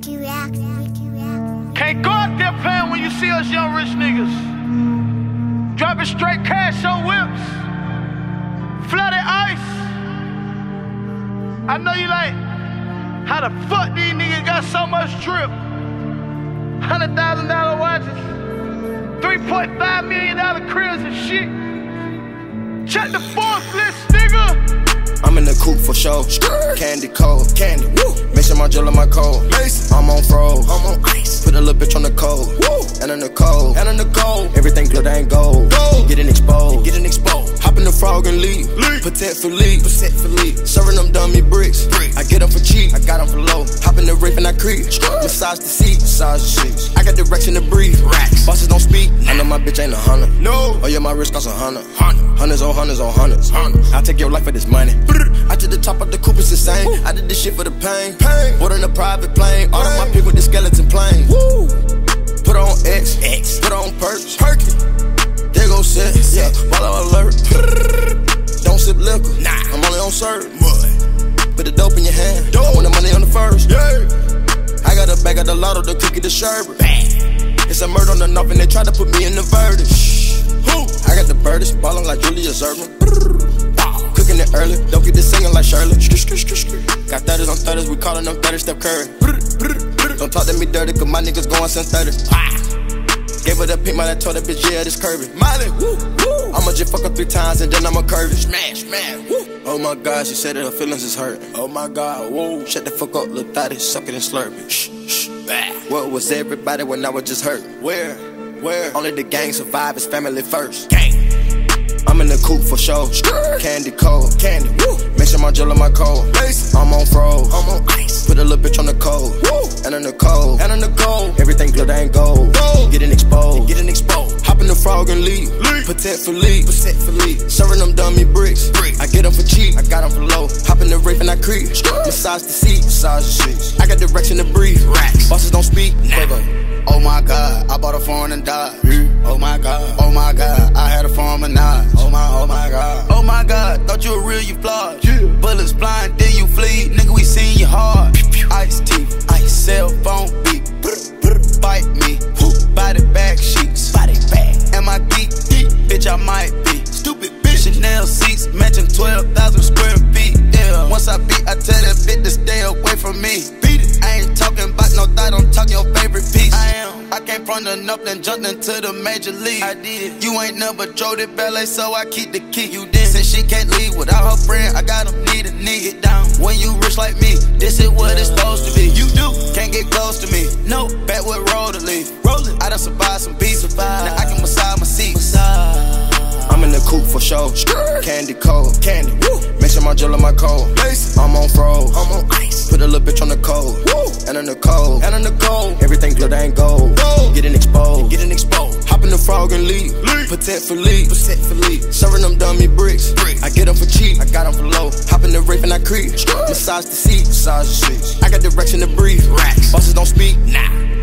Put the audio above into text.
Ricky Reacts. Can't go out there playing when you see us young rich niggas. Dropping straight cash on whips. Flooded ice. I know you like, how the fuck these niggas got so much drip? $100,000 watches. $3.5 million cribs and shit. Check the Forbes list, nigga. I'm in the coupe for show. Candy cold, candy. Woo. Mixing my drill in my cold. I'm on froze. I'm on ice. Put a little bitch on the cold. Woo. And in the cold. And in the cold. Everything glitter ain't gold. Getting exposed. Getting exposed. Hop in the frog and leave. Protect for lead. Serving them dummy bricks. I get them for cheap. I got them for low. Hop in the riff and I creep. Massage the seat. Massage the seats. I got direction to breathe. Bosses don't speak. I know my bitch ain't 100. No. Oh yeah, my wrist costs 100. Hundreds on hundreds on hundreds. I'll take your life for this money. I took the top of the coupe, it's insane. I did this shit for the pain. Bought in a private plane. All of my pick with the skeleton plane. Put on X. Put on perks. There go set. Yeah, follow alert. Don't sip liquor. Nah, I'm only on serve. Put the dope in your hand. I want the money on the first. I got a bag of the lotto, the cookie, the sherbet. It's a murder on the knob and they try to put me in the verdict. I got the birdies, ballin' like Julius Erving. Cooking it early, don't get this singing like Shirley. Got 30s on 30s, we callin' them 30 Steph Curry. Don't talk to me dirty, cause my niggas going since 30. Gave her the pink, man, I told that bitch, yeah, this curvy. Miley, I'ma just fuck her 3 times and then I'ma curve it. Smash, woo. Oh my God, she said that her feelings is hurt. Oh my God, whoa. Shut the fuck up, little thotty, suck it and slurp it. Where was everybody when I was just hurt? Where? Only the gang survive, it's family first. Gang. I'm in the coupe for show. Candy cold, candy. Woo. Mixing my drill in my cold. I'm on froze. I'm on ice. Put a little bitch on the cold. Woo. And in the cold. And in the cold. Everything glitter ain't gold. Getting exposed. Getting exposed. Hop in the frog and leave. Protect for lead. Serving them dummy bricks. I get them for cheap. I got them for low. Hop in the riff and I creep. Massage the seat. Massage the seats. I got direction to breathe. Bosses don't speak. Oh my God, I bought a phone and died. Oh my God, I had a phone and died. Oh my God, thought you were real, you flawed. Bullets flying, then you flee. Nigga, we seen you hard. Ice teeth, ice cell phone beat. Bite me, body bag sheets. Am I geek? Bitch, I might be. Stupid bitch. Chanel seats, matching 12,000 square feet. Yeah. Once I beat, I tell that bitch to stay away from me. Beat it. I ain't talking about no thought, I'm talking your favorite piece. I came from the north and jumped into the major league. I did. You ain't never drove the ballet, so I keep the key. You did. Since she can't leave without her friend, I got them need a knee. Get down. When you rich like me, this is what it's supposed to be. You do. Can't get close to me. No. Backwood roll to leave. Rollin'. I done survived some beats. Now I can massage my seat. I'm in the coupe for show. Candy cold, candy. Woo. Mixing my drill in my cold. I'm on froze. I'm on ice. Put a little bitch on the cold. Woo. And in the cold. And in the cold. Everything glitter ain't gold. Getting exposed. Getting exposed. Hop in the frog and leave. Protect for lead. Serving them dummy bricks. I get them for cheap. I got them for low. Hop in the riff and I creep. Massage the seat. Massage the seats. I got direction to breathe. Bosses don't speak. Nah.